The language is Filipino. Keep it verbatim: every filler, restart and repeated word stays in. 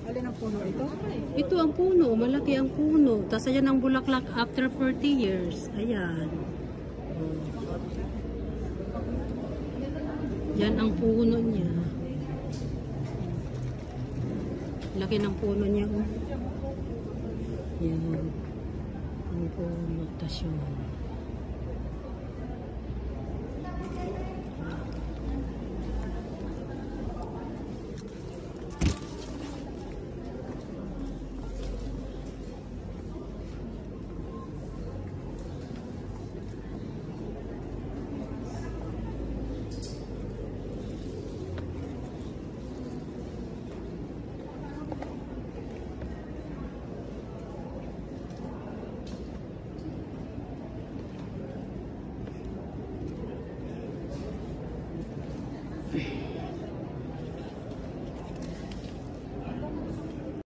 Alin ang puno ito? Ito ang puno, malaki ang puno. Tapos ayan ang bulaklak after forty years. Ayan. Oh. Yan ang puno niya. Laki ng puno niya. Oh. Yan. Ang puno. Tasyon.